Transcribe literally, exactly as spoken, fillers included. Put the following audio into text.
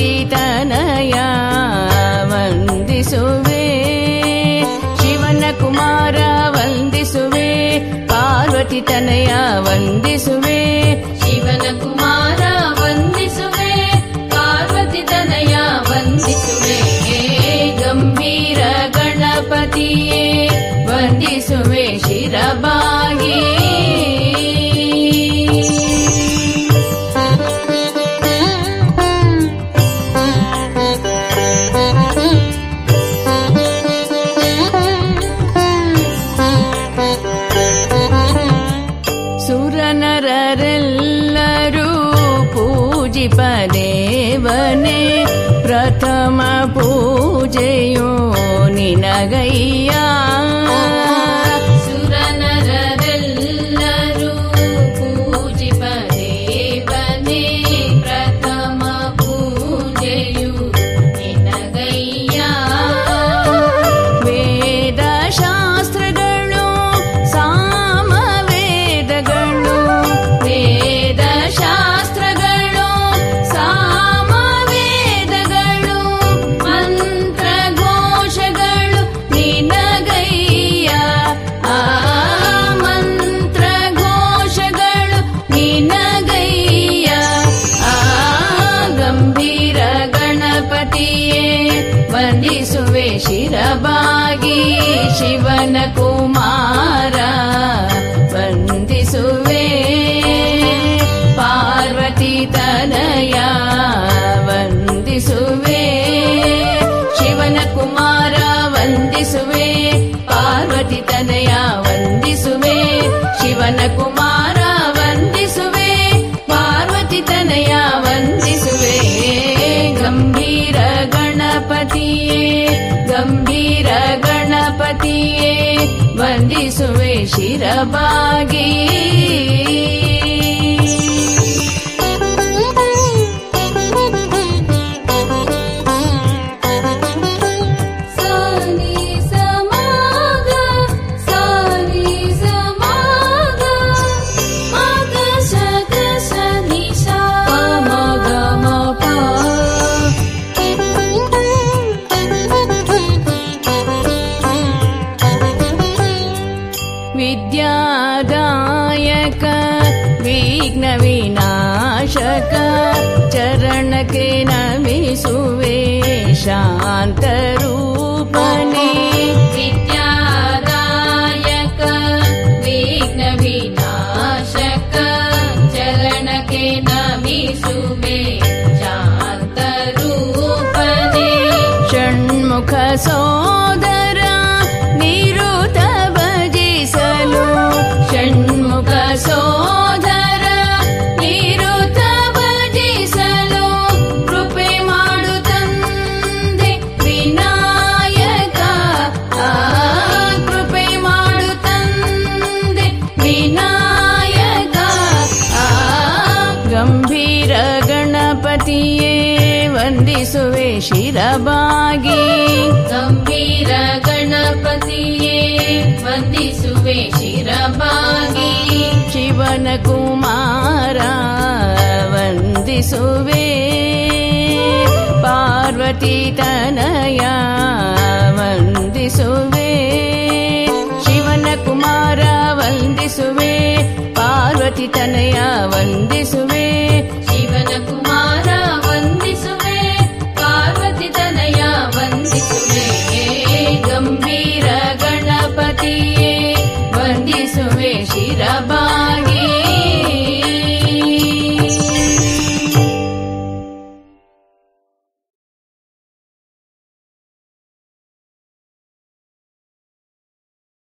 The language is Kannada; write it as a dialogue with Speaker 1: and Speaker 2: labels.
Speaker 1: ಪಾರ್ವತಿ ತನಯ ವಂದಿಸುವೆ ಶಿವನ ಕುಮಾರ ವಂದಿಸುವೆ ಪಾರ್ವತಿ ತನಯ ವಂದಿಸುವೆ
Speaker 2: ಶಿವನ ಕುಮಾರ ವಂದಿಸುವೆ ಪಾರ್ವತಿ ತನಯ ವಂದಿಸುವೆ ಗಂಭೀರ ಗಣಪತಿಯೇ ವಂದಿಸುವೆ ಶಿರಬಾಗಿ
Speaker 1: ಸುರನರರೆಲ್ಲರೂ ಪೂಜಿಪದೇವನೇ ಪ್ರಥಮ ಪೂಜೆಯೋ ನಿನಗಯ್ಯ
Speaker 2: ಸುರನರರೆಲ್ಲರೂ ಪೂಜಿಪದೇವನೇ ಪ್ರಥಮ ಪೂಜೆಯು ನಿನಗಯ್ಯ
Speaker 1: ವೇದ ಶಾಸ್ತ್ರಗಳು ಸಾಮವೇದಗಳು
Speaker 2: ವೇದ ಶಾಸ್ತ್ರಗಳು ಸಾಮವೇದಗಳು ಮಂತ್ರ ಘೋಷಗಳು ನಿನಗಯ್ಯ ಆ ಮಂತ್ರ ಘೋಷಗಳು ನಿನಗಯ್ಯ ಆ ಗಂಭೀರ ಗಣಪತಿಯೇ ವಂದಿಸುವೆ ಶಿರಬಾಗಿ ಶಿವನ ಕುಮಾರ ವಂದಿಸುವೆ ಪಾರ್ವತಿ ತನಯ ವಂದಿಸುವೆ ಶಿವನ ಕುಮಾರ ವಂದಿಸುವೆ ಪಾರ್ವತಿ ತನಯ ವಂದಿಸುವೆ ಶಿವನ ಕುಮಾರ ವಂದಿಸುವೆ ಪಾರ್ವತಿ ತನಯ ವಂದಿಸುವೆ ಗಂಭೀರ ಗಣಪತಿಯೇ ಗಂಭೀರ ಗಣಪತಿಯೇ ವಂದಿಸುವೆ ಶಿರಬಾಗಿ विद्यादायक विघ्न विनाशक चरणके नमिसुवे शांत रूपने विद्यादायक विघ्न विनाशक चरणके नमिसुवे शांत रूपने
Speaker 1: षण्मुख सोदर निरुत भजिसಲು
Speaker 2: षण्मुख सोदर निरुत भजिसಲು ಕೃಪೆ ಮಾಡು ತಂದೆ ವಿನಾಯಕ ಆ ಕೃಪೆ ಮಾಡು ತಂದೆ ವಿನಾಯಕ ಆ
Speaker 1: ಗಂಭೀರ ಗಣಪತಿಯೇ ವಂದಿಸುವೆ ಶಿರಬಾಗಿ
Speaker 2: ಗಂಭೀರ ಗಣಪತಿಯೇ ವಂದಿಸುವೆ ಶಿರಬಾಗಿ
Speaker 1: ಶಿವನ ಕುಮಾರ ವಂದಿಸುವೆ ಪಾರ್ವತಿ ತನಯ ವಂದಿಸುವೆ ಶಿವನ ಕುಮಾರ ವಂದಿಸುವೆ ಪಾರ್ವತಿ ತನಯ ವಂದಿಸುವೆ